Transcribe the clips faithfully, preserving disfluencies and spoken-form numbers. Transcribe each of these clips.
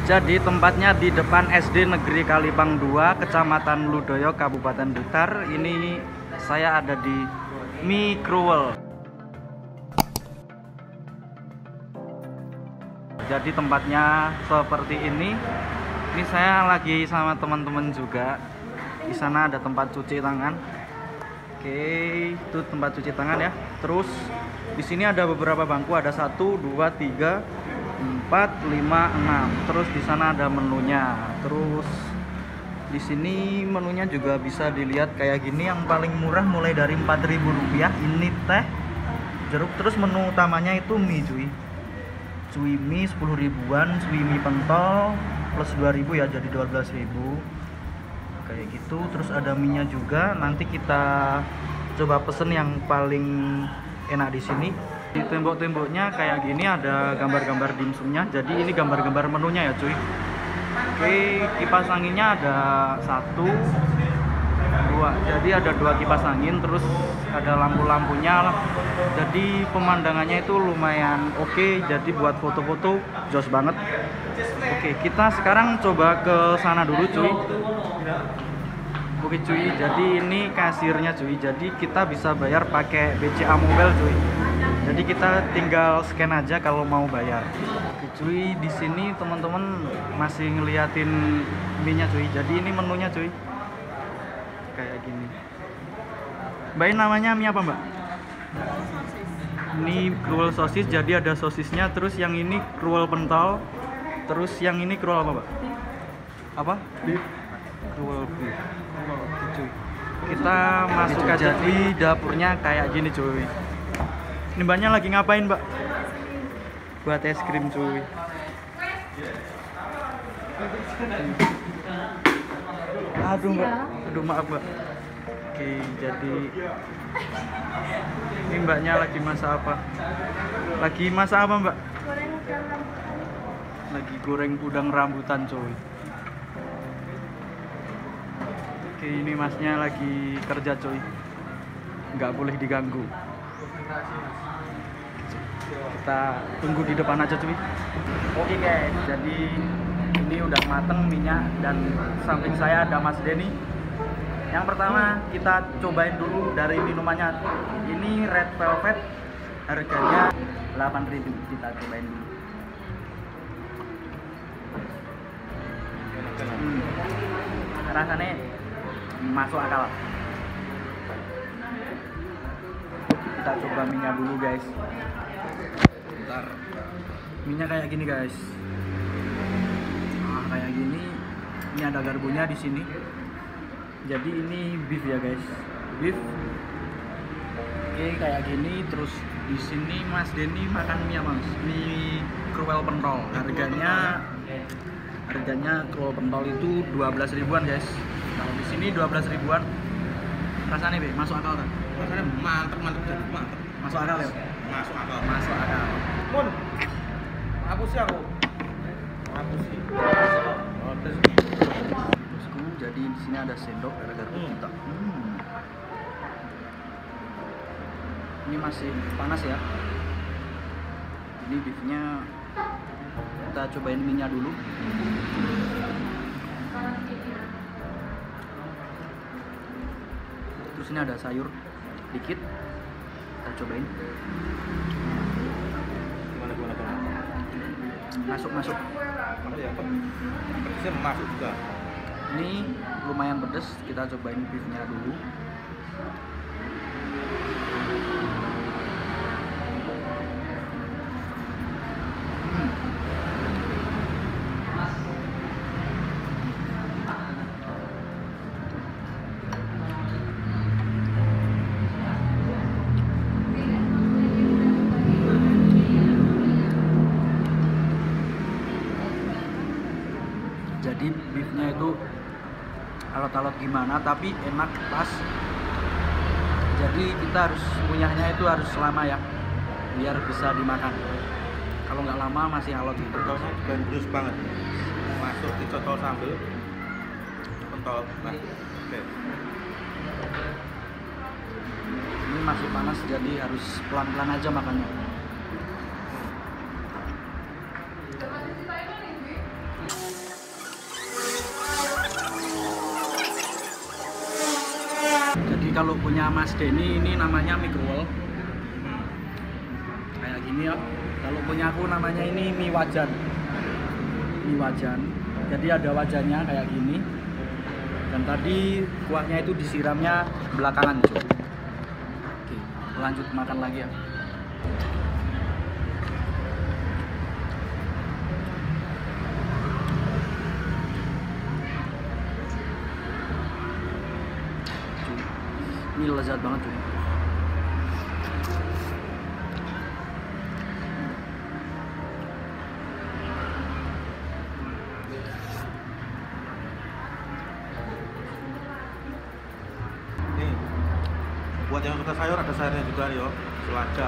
Jadi tempatnya di depan S D Negeri Kalipang dua, Kecamatan Ludoyo, Kabupaten Blitar. Ini saya ada di Mie Kruwel. Jadi tempatnya seperti ini. Ini saya lagi sama teman-teman juga. Di sana ada tempat cuci tangan. Oke, itu tempat cuci tangan ya. Terus di sini ada beberapa bangku, ada satu, dua, tiga, empat, lima, enam. Terus di sana ada menunya. Terus di sini menunya juga bisa dilihat kayak gini. Yang paling murah mulai dari empat ribu rupiah. Ini teh, jeruk. Terus menu utamanya itu mie cuy. Cuy mie sepuluh ribuan, cuy mie pentol plus dua ribu ya, jadi dua belas ribu. Kayak gitu. Terus ada mie-nya juga. Nanti kita coba pesen yang paling enak di sini. Di tembok-temboknya kayak gini ada gambar-gambar dimsumnya. Jadi ini gambar-gambar menunya ya cuy. Oke, kipas anginnya ada satu, dua. Jadi ada dua kipas angin. Terus ada lampu-lampunya. Jadi pemandangannya itu lumayan oke. Jadi buat foto-foto jos banget. Oke, kita sekarang coba ke sana dulu cuy. Oke cuy, jadi ini kasirnya cuy. Jadi kita bisa bayar pakai B C A Mobile cuy. Jadi kita tinggal scan aja kalau mau bayar. Oke cuy, di sini teman-teman masih ngeliatin mie-nya cuy. Jadi ini menunya cuy. Kayak gini. Mbak, ini namanya mie apa mbak? Ini kruwel sosis, jadi ada sosisnya. Terus yang ini kruwel pentol. Terus yang ini kruwel apa mbak? Apa? Beef. Kruwel beef. Cuy. Kita masuk aja di dapurnya kayak gini cuy. Ini mbaknya lagi ngapain mbak? Buat es krim cuy. Aduh mbak, aduh maaf mbak. Oke, jadi ini mbaknya lagi masak apa? Lagi masak apa mbak? Lagi goreng udang rambutan cuy. Oke, ini masnya lagi kerja cuy. Nggak boleh diganggu. Kita tunggu di depan aja cuy. Oke guys, jadi ini udah mateng minyak dan samping saya ada Mas Denny. Yang pertama kita cobain dulu dari minumannya. Ini Red Velvet, harganya delapan ribu. Kita cobain dulu. Hmm. Rasanya masuk akal. Kita coba minyak dulu guys. Bentar. Minyak kayak gini guys. Nah, kayak gini. Ini ada garpunya di sini. Jadi ini beef ya guys. Beef. Oke, kayak gini. Terus di sini Mas Denny makan mie apa mas? Mie kruwel pentol. Harganya harganya kruwel pentol itu dua belas ribuan guys. Kalau di sini dua belas ribuan. Rasanya be, masuk akal kan? Rasanya mantep mantep jadi mantep. Masuk akal ya? Masuk akal. Masuk akal. Mun, hapus sih aku. Hapus sih. Oh, terus. Bosku, jadi di sini ada sendok gara-gara Hmm. kita. Hmm. Ini masih panas ya. Ini beefnya kita cobain minyak dulu. Terus ini ada sayur dikit, kita cobain. Gimana gimana gimana. Masuk masuk. Mana ya? Pedesnya masuk juga. Ini lumayan pedes, kita cobain beefnya dulu. Jadi beefnya itu alot-alot gimana tapi enak pas. Jadi kita harus punyanya itu harus lama ya biar bisa dimakan. Kalau nggak lama masih alot gitu. Pentolnya juga jus banget. Masuk dicocol sambal. Pentol. Nah, oke. Ini masih panas jadi harus pelan-pelan aja makannya. kalau punya Mas Denny ini namanya microwave. Kayak gini ya. Kalau punya aku namanya ini mie wajan. Mie wajan. Jadi ada wajannya kayak gini. Dan tadi kuahnya itu disiramnya belakangan, cuy. Oke, lanjut makan lagi ya. Ini lezat banget, cuy. Nih, buat yang suka sayur ada sayurnya juga nih yo, selada.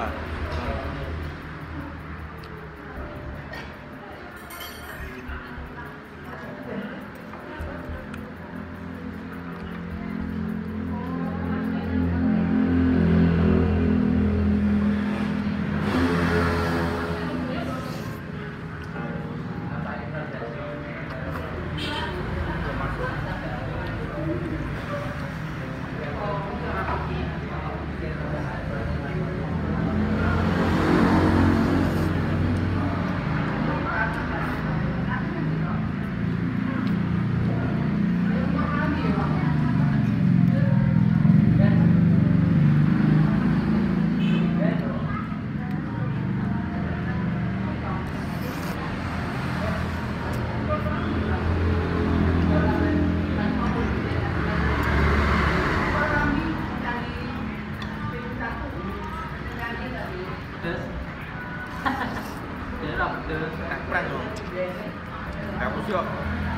Kurang dong. Hapus yuk.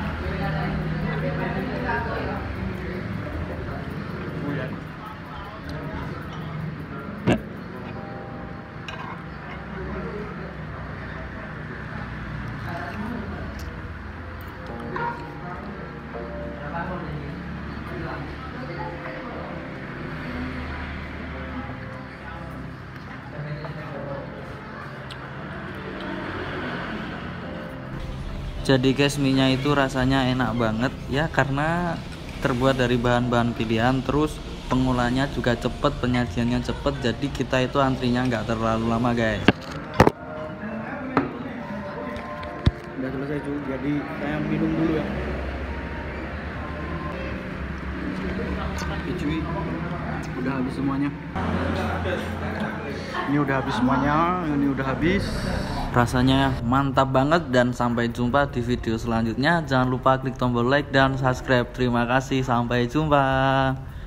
Bulan. Jadi guys, mie-nya itu rasanya enak banget ya, karena terbuat dari bahan-bahan pilihan, terus pengolahannya juga cepet, penyajiannya cepet, jadi kita itu antrinya nggak terlalu lama guys. Udah selesai cuy, jadi saya minum dulu ya. Oke cuy, udah habis semuanya. Ini udah habis semuanya, ini udah habis. Rasanya mantap banget, dan sampai jumpa di video selanjutnya. Jangan lupa klik tombol like dan subscribe. Terima kasih, sampai jumpa.